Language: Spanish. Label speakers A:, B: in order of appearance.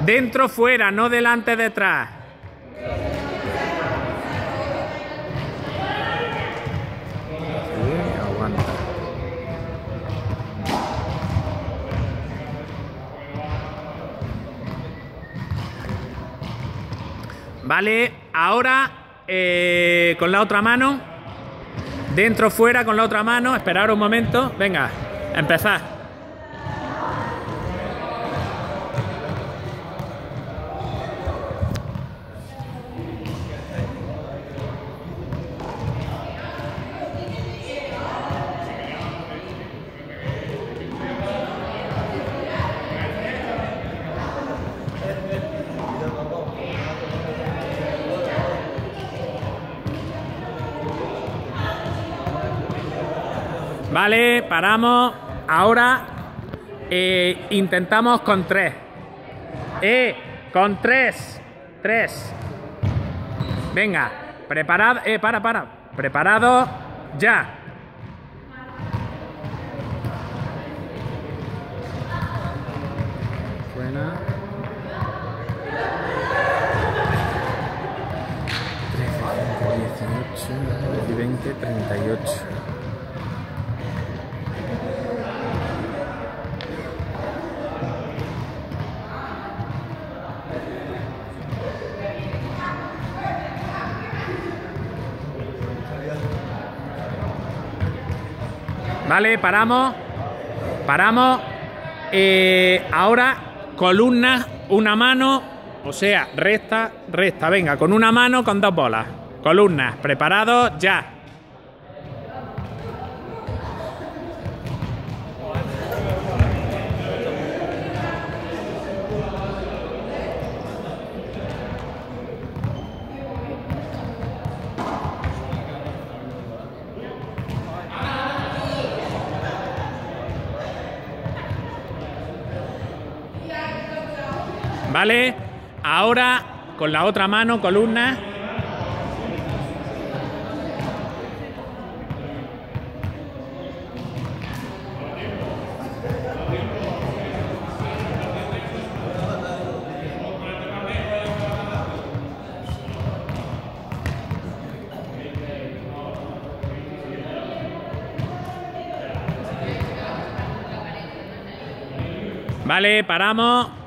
A: Dentro, fuera, no delante, detrás. Sí, aguanta. Vale, ahora con la otra mano. Dentro, fuera, con la otra mano. Esperar un momento. Venga, empezad. Vale, paramos. Ahora intentamos con 3. Con 3. 3. Venga, preparad. Para. Preparado, ya. Buena. 13, 18, 20, 38. Vale, paramos. Ahora columnas, una mano, o sea, recta. Venga, con una mano, con 2 bolas. Columnas, preparados, ya. Vale, ahora con la otra mano, columna. Vale, paramos.